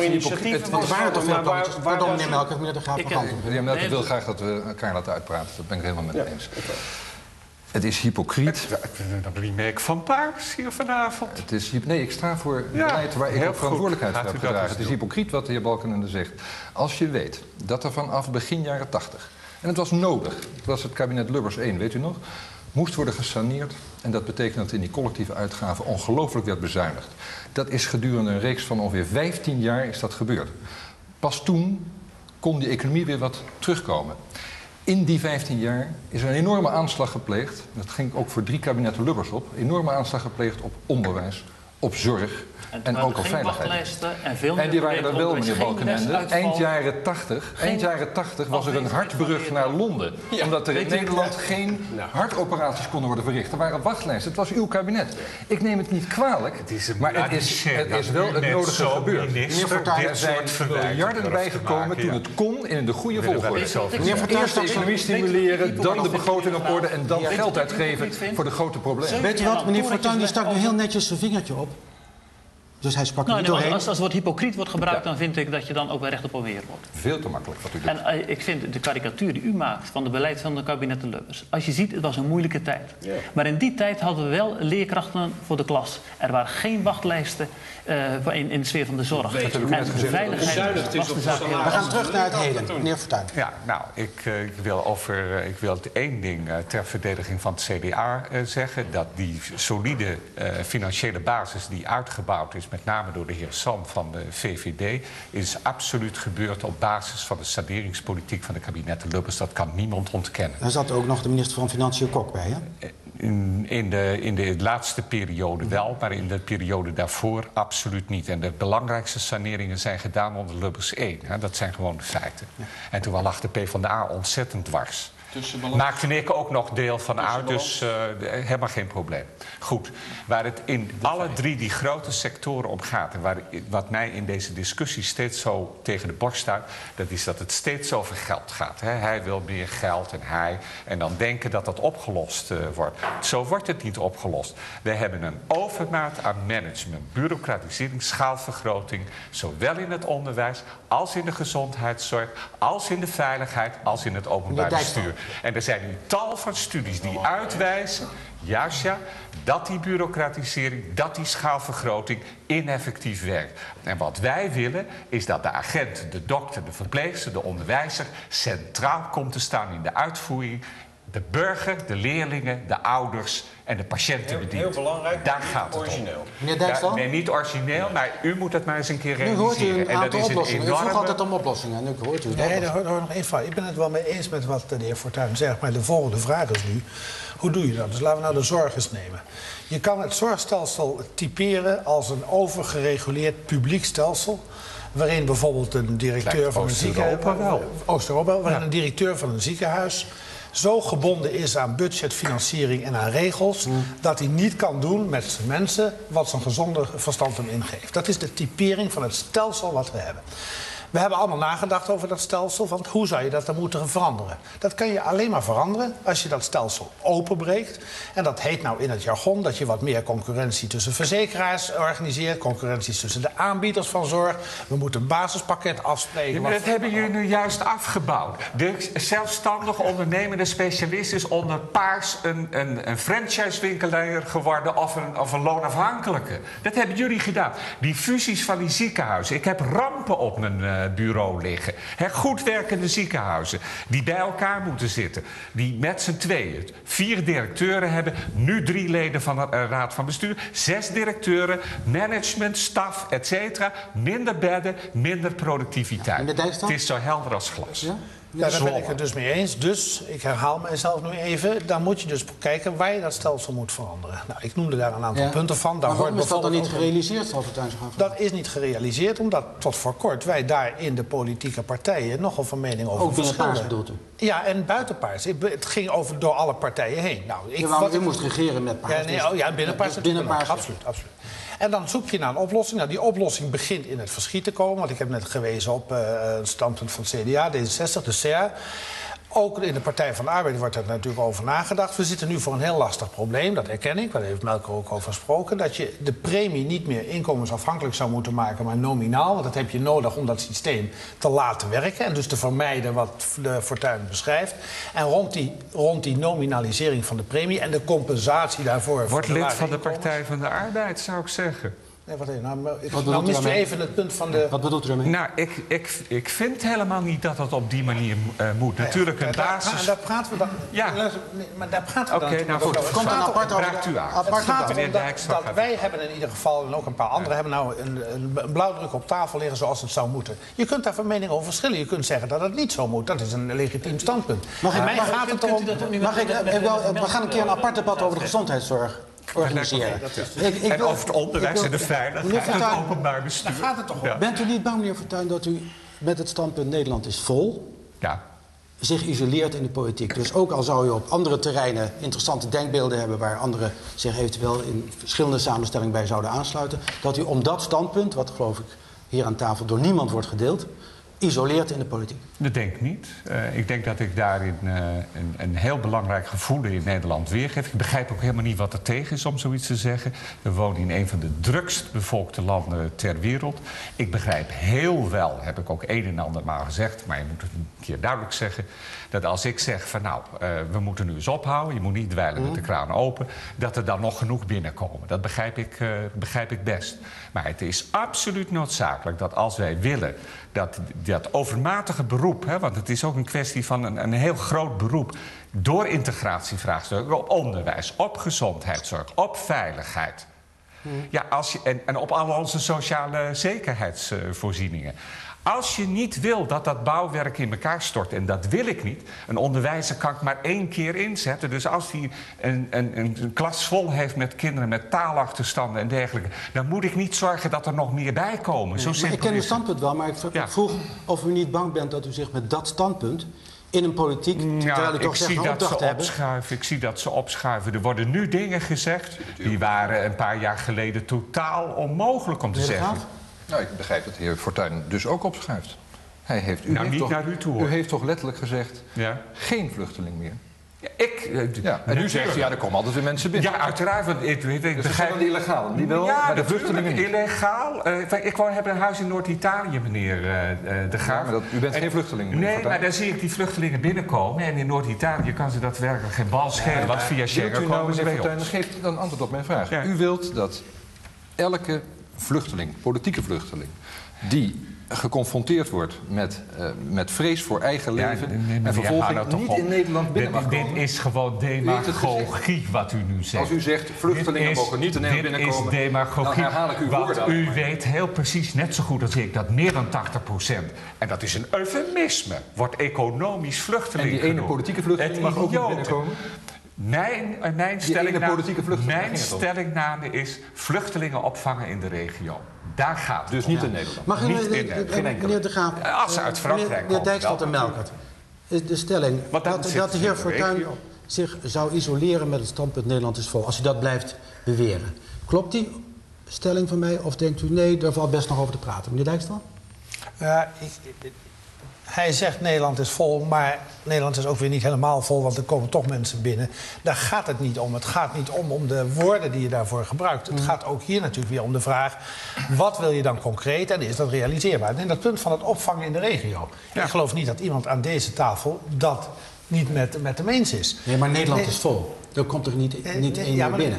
Pardon, meneer Melk, meneer De Graaf. Meneer Melk wil graag dat we elkaar laten uitpraten. Dat ben ik helemaal met u eens. Het is hypocriet. Dat ben ik merk van Paars hier vanavond. Nee, ik sta voor beleid waar ik ook verantwoordelijkheid voor heb gedragen. Het is hypocriet wat de heer Balkenende zegt. Als je weet dat er vanaf begin jaren 80... en het was nodig, het was het kabinet Lubbers 1, weet u nog, moest worden gesaneerd. En dat betekent dat in die collectieve uitgaven ongelooflijk werd bezuinigd. Dat is gedurende een reeks van ongeveer 15 jaar is dat gebeurd. Pas toen kon die economie weer wat terugkomen. In die 15 jaar is er een enorme aanslag gepleegd. Dat ging ook voor 3 kabinetten Lubbers op. Een enorme aanslag gepleegd op onderwijs, op zorg en ook op veiligheid. En die waren er wel, meneer Balkenende. Eind jaren 80 was er een hartbrug naar Londen. Ja, omdat er in Nederland geen hartoperaties konden worden verricht. Er waren wachtlijsten. Het was uw kabinet. Ik neem het niet kwalijk, maar het is wel het nodige gebeurd. Er zijn miljarden bijgekomen toen het kon in de goede volgorde. Eerst de economie stimuleren, dan de begroting op orde en dan geld uitgeven voor de grote problemen. Weet u wat, meneer Fortuyn die stak nu heel netjes zijn vingertje op. Dus hij sprak niet doorheen? Als het woord hypocriet wordt gebruikt, dan vind ik dat je dan ook bij recht op alweer wordt. Veel te makkelijk wat u doet. En ik vind de karikatuur die u maakt van het beleid van de kabinetten Lubbers. Als je ziet, het was een moeilijke tijd. Ja. Maar in die tijd hadden we wel leerkrachten voor de klas. Er waren geen wachtlijsten in de sfeer van de zorg. En de veiligheid was de zaak heel erg. We gaan terug naar het heden, meneer Fortuyn. Ja, nou, ik wil één ding ter verdediging van het CDA zeggen. Dat die solide financiële basis die uitgebouwd is, met name door de heer Sam van de VVD, is absoluut gebeurd op basis van de saneringspolitiek van de kabinetten Lubbers. Dat kan niemand ontkennen. Daar zat ook nog de minister van Financiën Kok bij, hè? In de laatste periode wel, maar in de periode daarvoor absoluut niet. En de belangrijkste saneringen zijn gedaan onder Lubbers 1. Hè. Dat zijn gewoon de feiten. Ja. En toen lag de PvdA ontzettend dwars. Maakte ik ook nog deel van uit, dus helemaal geen probleem. Goed, waar het in alle drie die grote sectoren om gaat, en wat mij in deze discussie steeds zo tegen de borst staat, dat is dat het steeds over geld gaat. Hè. Hij wil meer geld en dan denken dat dat opgelost wordt. Zo wordt het niet opgelost. We hebben een overmaat aan management, bureaucratisering, schaalvergroting, zowel in het onderwijs als in de gezondheidszorg, als in de veiligheid, als in het openbaar bestuur. En er zijn nu tal van studies die uitwijzen, juist ja, dat die bureaucratisering, dat die schaalvergroting ineffectief werkt. En wat wij willen is dat de agent, de dokter, de verpleegster, de onderwijzer centraal komt te staan in de uitvoering. De burger, de leerlingen, de ouders en de patiënten bedient. Heel belangrijk, daar gaat het origineel. om. Meneer Dijkstal? Nee, niet origineel, maar u moet het maar eens een keer realiseren. Nu hoort u een aantal oplossingen. Enorme... U vroeg altijd om oplossingen en nu hoort u het. Nee, daar hoort nog één van. Ik ben het wel mee eens met wat de heer Fortuyn zegt. Maar de volgende vraag is nu, hoe doe je dat? Dus laten we nou de zorg eens nemen. Je kan het zorgstelsel typeren als een overgereguleerd publiek stelsel, waarin bijvoorbeeld een directeur van een ziekenhuis, Oost-Europa, waarin een directeur van een ziekenhuis zo gebonden is aan budgetfinanciering en aan regels, dat hij niet kan doen met zijn mensen wat zijn gezonde verstand hem ingeeft. Dat is de typering van het stelsel wat we hebben. We hebben allemaal nagedacht over dat stelsel, van hoe zou je dat dan moeten veranderen. Dat kan je alleen maar veranderen als je dat stelsel openbreekt. En dat heet nou in het jargon dat je wat meer concurrentie tussen verzekeraars organiseert, concurrentie tussen de aanbieders van zorg. We moeten een basispakket afspreken. Ja, maar dat hebben jullie nu juist afgebouwd. De zelfstandig ondernemende specialist is onder Paars een franchisewinkelaar geworden of een loonafhankelijke. Dat hebben jullie gedaan. Die fusies van die ziekenhuizen. Ik heb rampen op mijn bureau liggen. Goed werkende ziekenhuizen die bij elkaar moeten zitten. Die met z'n tweeën 4 directeuren hebben. Nu 3 leden van de raad van bestuur. 6 directeuren, management, staf, etc. Minder bedden, minder productiviteit. Het is zo helder als glas. Ja? Ja, daar ben ik het dus mee eens. Dus, ik herhaal mijzelf nu even, dan moet je dus kijken waar je dat stelsel moet veranderen. Nou, ik noemde daar een aantal punten van. Daar maar waarom is dat dan niet gerealiseerd? Dat is niet gerealiseerd, omdat tot voor kort wij daar in de politieke partijen nogal van mening over verschillen. Ook binnen Paars bedoelt u? Ja, en buiten Paars. Het ging door alle partijen heen. Nou, u moest regeren met Paars. Binnen Paars. Binnen Paars. Absoluut. En dan zoek je naar een oplossing. Nou, die oplossing begint in het verschiet te komen. Want ik heb net gewezen op het standpunt van het CDA, D66, de CA. Ook in de Partij van de Arbeid wordt er natuurlijk over nagedacht. We zitten nu voor een heel lastig probleem, dat herken ik. Daar heeft Melker ook over gesproken. Dat je de premie niet meer inkomensafhankelijk zou moeten maken, maar nominaal. Want dat heb je nodig om dat systeem te laten werken. En dus te vermijden wat de Fortuyn beschrijft. En rond die nominalisering van de premie en de compensatie daarvoor. Wordt lid van de Partij van de Arbeid, zou ik zeggen. Nee, nou mist u even het punt van de... Wat bedoelt u daarmee? Nou, ik vind helemaal niet dat het op die manier moet. Natuurlijk een basis... Daar praten we dan... Ja. Maar daar praten we dan... Oké, nou goed. Het komt dan apart over... Raakt u aan. Het gaat erom dat wij hebben in ieder geval, en ook een paar anderen, hebben nou een blauwdruk op tafel liggen zoals het zou moeten. Je kunt daar van mening over verschillen. Je kunt zeggen dat het niet zo moet. Dat is een legitiem standpunt. We gaan een keer een apart debat over de gezondheidszorg organiseren. En over het onderwijs en de veiligheid en het openbaar bestuur. Daar gaat het toch om. Ja. Bent u niet bang, meneer Fortuyn, dat u met het standpunt Nederland is vol... Ja. zich isoleert in de politiek? Dus ook al zou u op andere terreinen interessante denkbeelden hebben waar anderen zich eventueel in verschillende samenstellingen bij zouden aansluiten, dat u om dat standpunt, wat geloof ik hier aan tafel door niemand wordt gedeeld, isoleert in de politiek? Dat denk ik niet. Ik denk dat ik daarin een heel belangrijk gevoel in Nederland weergeef. Ik begrijp ook helemaal niet wat er tegen is om zoiets te zeggen. We wonen in een van de drukst bevolkte landen ter wereld. Ik begrijp heel wel, heb ik ook een en ander maal gezegd, maar je moet het een keer duidelijk zeggen, dat als ik zeg van nou, we moeten nu eens ophouden, je moet niet dweilen met de kraan open, dat er dan nog genoeg binnenkomen. Dat begrijp ik best. Maar het is absoluut noodzakelijk dat als wij willen dat overmatige beroep, hè, want het is ook een kwestie van een heel groot beroep, door integratievraagstukken op onderwijs, op gezondheidszorg, op veiligheid. Ja, en op al onze sociale zekerheidsvoorzieningen. Als je niet wil dat dat bouwwerk in elkaar stort, en dat wil ik niet. Een onderwijzer kan ik maar 1 keer inzetten. Dus als hij een klas vol heeft met kinderen met taalachterstanden en dergelijke, dan moet ik niet zorgen dat er nog meer bij komen. Zo simpel. Ik ken uw standpunt wel, maar ik vroeg of u niet bang bent dat u zich met dat standpunt in een politiek, terwijl u toch zegt een opdracht hebben. Ik zie dat ze opschuiven. Er worden nu dingen gezegd die waren een paar jaar geleden totaal onmogelijk om te zeggen. Nou, ik begrijp dat de heer Fortuyn dus ook opschuift. Hij heeft, u heeft toch letterlijk gezegd, geen vluchteling meer? En nu zegt hij, er komen altijd weer mensen binnen. Ja, uiteraard. Want ik begrijp dat illegaal. Die wel, maar de vluchtelingen niet. Illegaal. Ik heb een huis in Noord-Italië, meneer De Graaf. Ja, maar u bent geen vluchteling meer. Nee, maar dan zie ik die vluchtelingen binnenkomen. En in Noord-Italië kan ze dat werkelijk geen bal schelen. Wat via Schengen komen ze bij ons. Geef dan antwoord op mijn vraag. Ja. U wilt dat elke vluchteling, politieke vluchteling, die geconfronteerd wordt met vrees voor eigen leven en vervolging niet in Nederland binnen mag komen. Dit is gewoon demagogie wat u nu zegt. Als u zegt vluchtelingen mogen niet in Nederland binnenkomen, dit is demagogie, dan herhaal ik uw woorden. U weet heel precies, net zo goed als ik, dat meer dan 80%, en dat is een eufemisme, wordt economisch vluchteling genoemd. En die ene politieke vluchteling mag ook niet binnenkomen? Mijn stellingname is vluchtelingen opvangen in de regio. Daar gaat het dus niet in Nederland. Mag meneer De Graaf, als ze uit Frankrijk meneer Dijkstra en Melkert, is de stelling dat de heer Fortuyn zich zou isoleren met het standpunt Nederland is vol, als u dat blijft beweren. Klopt die stelling van mij of denkt u nee, daar valt best nog over te praten? Meneer Dijkstra? Hij zegt Nederland is vol, maar Nederland is ook weer niet helemaal vol, want er komen toch mensen binnen. Daar gaat het niet om. Het gaat niet om de woorden die je daarvoor gebruikt. Het gaat ook hier natuurlijk weer om de vraag, wat wil je dan concreet en is dat realiseerbaar? En dat punt van het opvangen in de regio. Ja. Ik geloof niet dat iemand aan deze tafel dat niet met hem eens is. Nee, maar Nederland is vol. Er komt er niet één binnen.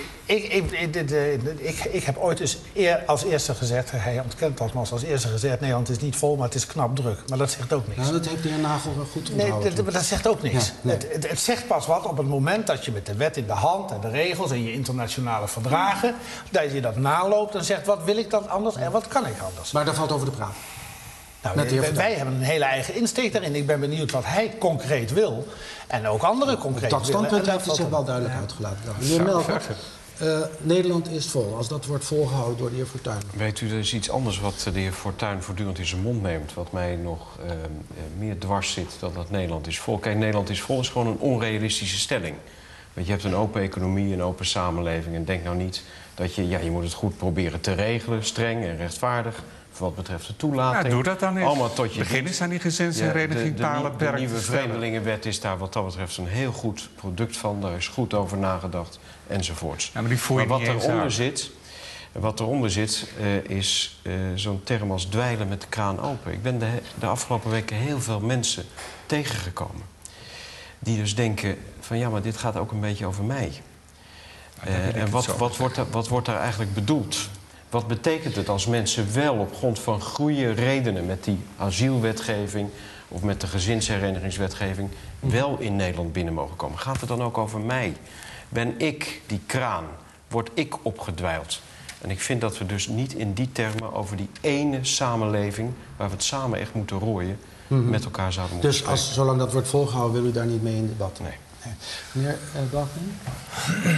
Ik heb ooit eens als eerste gezegd, hij ontkent althans als eerste gezegd, Nederland is niet vol, maar het is knap druk. Maar dat zegt ook niks. Nou, dat heeft de heer Nagel wel goed onthouden. Nee, maar dat zegt ook niks. Ja, nee. Het zegt pas wat op het moment dat je met de wet in de hand en de regels en je internationale verdragen, dat je dat naloopt en zegt, wat wil ik dan anders en wat kan ik anders? Maar daar valt over te praten. Nou, wij hebben een hele eigen insteek daarin. Ik ben benieuwd wat hij concreet wil. En ook anderen concreet willen. Dat standpunt heeft hij zich wel duidelijk uitgelaten. Meneer Melkert, Nederland is vol. Als dat wordt volgehouden door de heer Fortuyn. Weet u, er is iets anders wat de heer Fortuyn voortdurend in zijn mond neemt. Wat mij nog meer dwars zit dan dat Nederland is vol. Kijk, Nederland is vol is gewoon een onrealistische stelling. Want je hebt een open economie, een open samenleving. En denk nou niet dat je moet het goed proberen te regelen. Streng en rechtvaardig. Voor wat betreft de toelating. Ja, doe dat dan eens. Allemaal tot je begin eens aan die gezinshereniging de nieuwe vreemdelingenwet is daar wat dat betreft een heel goed product van. Daar is goed over nagedacht, enzovoorts. Ja, maar wat eronder zit, is zo'n term als dweilen met de kraan open. Ik ben de afgelopen weken heel veel mensen tegengekomen. Die dus denken van ja, maar dit gaat ook een beetje over mij. En wat wordt daar eigenlijk bedoeld? Wat betekent het als mensen wel op grond van goede redenen met die asielwetgeving of met de gezinsherenigingswetgeving wel in Nederland binnen mogen komen? Gaat het dan ook over mij? Ben ik die kraan? Word ik opgedwijld? En ik vind dat we dus niet in die termen over die ene samenleving, waar we het samen echt moeten rooien, met elkaar zouden moeten spreken. Dus zolang dat wordt volgehouden, wil u daar niet mee in debat? Nee. Meneer Balken?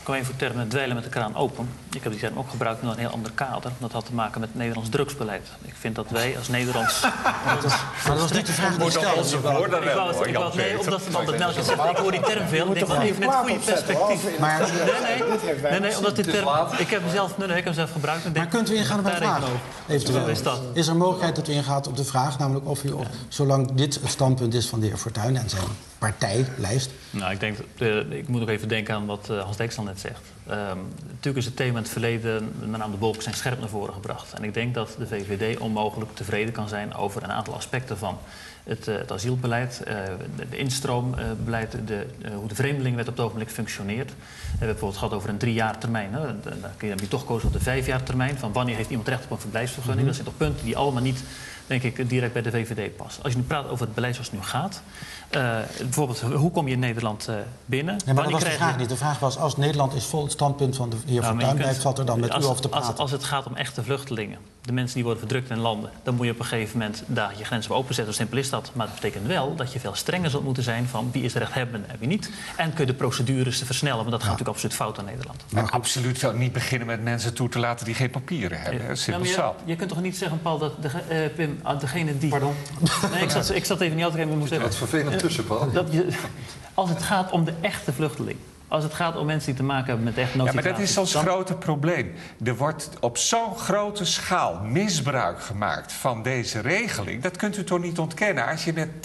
kwam even voor termen dweilen met de kraan open. Ik heb die term ook gebruikt in een heel ander kader. Dat had te maken met het Nederlands drugsbeleid. Ik vind dat wij als Nederlands... Maar dat was niet de vraag die ik stelde. Omdat Melchior zegt, ik hoor die term veel. Ik denk wel even met goede perspectief. Nee, omdat die term... Ik heb hem zelf gebruikt. Maar kunt u ingaan op mijn vraag? Is er mogelijkheid dat u ingaat op de vraag, namelijk of u, zolang dit het standpunt is van de heer Fortuyn en zijn partijlijst... Nou, ik denk, ik moet nog even denken aan wat Hans Dijkstal net zegt. Natuurlijk is het thema in het verleden, met name de wolken, zijn scherp naar voren gebracht. En ik denk dat de VVD onmogelijk tevreden kan zijn over een aantal aspecten van het asielbeleid, de instroombeleid, hoe de vreemdelingenwet op het ogenblik functioneert. We hebben bijvoorbeeld gehad over een 3-jaar termijn. Hè. Dan kun je toch kozen op de 5-jaar termijn. Van wanneer heeft iemand recht op een verblijfsvergunning? Dat zijn toch punten die allemaal niet, denk ik, direct bij de VVD passen. Als je nu praat over het beleid zoals het nu gaat. Bijvoorbeeld, hoe kom je in Nederland binnen? Ja, maar dat was de vraag niet. De vraag was, als Nederland is vol het standpunt van de heer Fortuyn blijft, valt er dan met u over te praten? Als het gaat om echte vluchtelingen, de mensen die worden verdrukt in landen, dan moet je op een gegeven moment daar je grenzen openzetten. Zo simpel is dat. Maar dat betekent wel dat je veel strenger zult moeten zijn van wie is rechthebbende en wie niet. En kun je de procedures versnellen, want dat gaat natuurlijk absoluut fout aan Nederland. Maar absoluut zou niet beginnen met mensen toe te laten die geen papieren hebben. Simpel je kunt toch niet zeggen, Paul, dat Pim, degene die... Pardon? Nee, ik zat even niet altijd te kijken. Wat vervelend tussen, Paul. Als het gaat om de echte vluchteling. Als het gaat om mensen die te maken hebben met echt noodsituaties. Ja, maar dat is ons grote probleem. Er wordt op zo'n grote schaal misbruik gemaakt van deze regeling. Dat kunt u toch niet ontkennen? Als je met 80%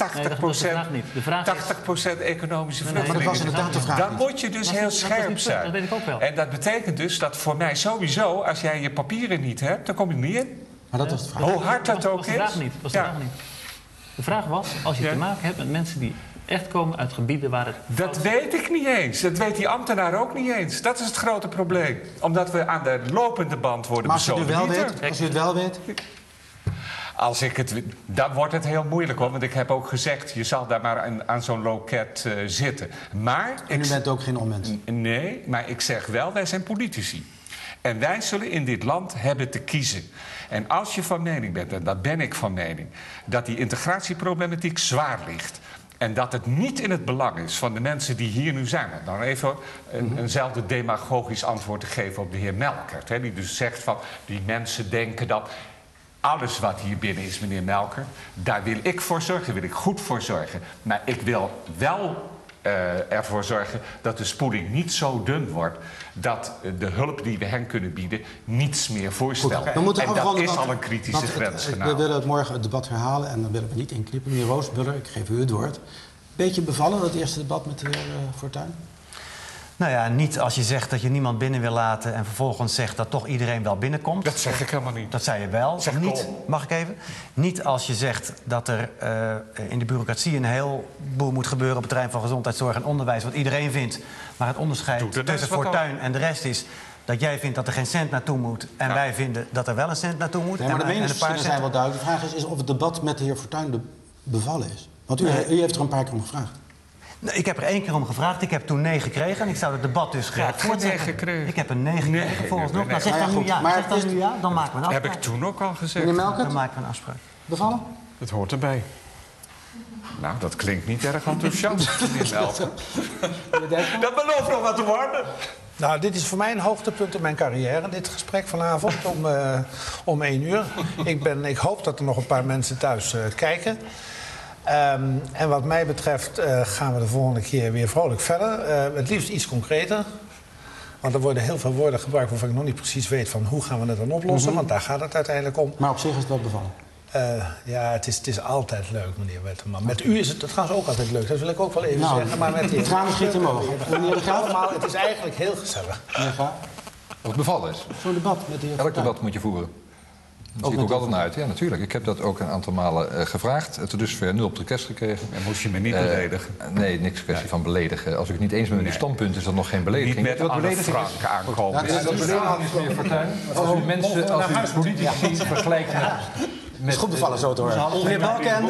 economische vluchtelingen... Dan moet je dus heel scherp zijn. Dat weet ik ook wel. En dat betekent dus dat voor mij sowieso, als jij je papieren niet hebt, dan kom je er niet in. Maar dat was de vraag. Hoe hard dat ook is. De vraag was, als je te maken hebt met mensen die echt komen uit gebieden waar het... Dat weet ik niet eens. Dat weet die ambtenaar ook niet eens. Dat is het grote probleem. Omdat we aan de lopende band worden besodemieterd. Maar als u het wel weet... Als ik het... Dan wordt het heel moeilijk, hoor. Want ik heb ook gezegd, je zal daar maar aan zo'n loket zitten. Maar... En u bent ook geen onmens. Nee, maar ik zeg wel, wij zijn politici. En wij zullen in dit land hebben te kiezen. En als je van mening bent, en daar ben ik van mening, dat die integratieproblematiek zwaar ligt. En dat het niet in het belang is van de mensen die hier nu zijn. Dan even eenzelfde demagogisch antwoord te geven op de heer Melkert. Hè, die dus zegt van, die mensen denken dat alles wat hier binnen is, meneer Melker, daar wil ik voor zorgen, daar wil ik goed voor zorgen. Maar ik wil wel ervoor zorgen dat de spoeling niet zo dun wordt dat de hulp die we hen kunnen bieden niets meer voorstelt. En dat is al een kritische grens genaderd. We willen morgen het debat herhalen en dan willen we niet inknippen. Meneer Roosmuller, ik geef u het woord. Beetje bevallen, dat eerste debat met de heer Fortuyn? Nou ja, niet als je zegt dat je niemand binnen wil laten en vervolgens zegt dat toch iedereen wel binnenkomt. Dat zeg ik helemaal niet. Dat zei je wel. Zeg niet, mag ik even? Niet als je zegt dat er in de bureaucratie een heleboel moet gebeuren op het terrein van gezondheidszorg en onderwijs, wat iedereen vindt. Maar het onderscheid tussen Fortuyn en de rest is dat jij vindt dat er geen cent naartoe moet en wij vinden dat er wel een cent naartoe moet. Ja, maar de meningsverschillen zijn wel duidelijk. De vraag is of het debat met de heer Fortuyn bevallen is. Want u heeft er een paar keer om gevraagd. Ik heb er 1 keer om gevraagd. Ik heb toen nee gekregen. En ik zou het debat dus graag voortzetten. Ik heb een 9 gekregen volgens nog. Nou, zeg dan nu ja. Zeg dan nu ja, dan maken we een afspraak. Heb ik toen ook al gezegd. Meneer Melkert? Dan maken we een afspraak. Bevallen? Het hoort erbij. Nou, dat klinkt niet erg enthousiast, meneer Melkert. Dat belooft nog wat te worden. Nou, dit is voor mij een hoogtepunt in mijn carrière, dit gesprek vanavond om 1 uur. Ik hoop dat er nog een paar mensen thuis kijken. En wat mij betreft gaan we de volgende keer weer vrolijk verder. Het liefst iets concreter. Want er worden heel veel woorden gebruikt waarvan ik nog niet precies weet van hoe gaan we het dan oplossen. Want daar gaat het uiteindelijk om. Maar op zich is het wel bevallen. Ja, het is altijd leuk, meneer Wetterman. Met u is het trouwens ook altijd leuk. Dat wil ik ook wel even zeggen. Maar met de tranen schieten omhoog. Allemaal, het is eigenlijk heel gezellig. Wat het bevallen is. Zo'n debat met de heer Elk debat moet je voeren. Dat zie ik ook altijd naar uit. Ja, natuurlijk. Ik heb dat ook een aantal malen gevraagd. Tot dusver 0 op de kerst gekregen. En moest je me niet beledigen? Nee, niks kwestie van beledigen. Als ik het niet eens ben met uw standpunt, is dat nog geen belediging. Niet met wat belediging aankomen. Dat belediging is meer Fortuyn. Als u politici vergelijkt met is goed bevallen zo te horen. Meneer Balkenende.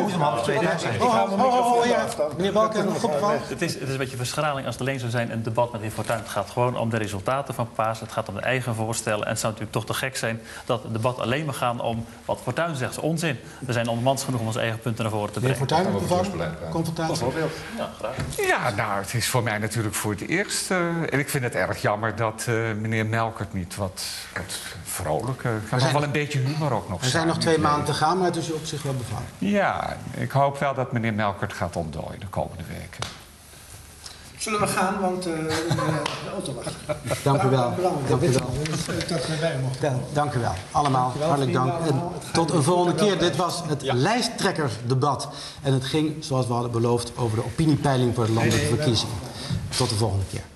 Meneer Balkenende, goed bevallen. Het is een beetje verschraling als het alleen zou zijn een debat met de heer Fortuyn. Het gaat gewoon om de resultaten van Paas. Het gaat om de eigen voorstellen. En het zou natuurlijk toch te gek zijn dat het debat alleen maar gaat om wat Fortuyn zegt. Dat is onzin. We zijn ondermans genoeg om onze eigen punten naar voren te brengen. Meneer Fortuyn, confrontatie? Ja, graag. Ja, nou, het is voor mij natuurlijk voor het eerst. En ik vind het erg jammer dat meneer Melkert niet wat vrolijker. Kan nog wel een beetje humor ook nog zijn. Er zijn nog 2 maanden te gaan, maar het is op zich wel bevallen. Ja, ik hoop wel dat meneer Melkert gaat ontdooien de komende weken. Zullen we gaan, want de auto wacht. Dank u wel. Dank u wel. Dat we bij mochten. Dank u wel. Allemaal, hartelijk dank. En tot een volgende keer. Dit was het lijsttrekkersdebat. En het ging, zoals we hadden beloofd, over de opiniepeiling voor de landelijke verkiezingen. Tot de volgende keer.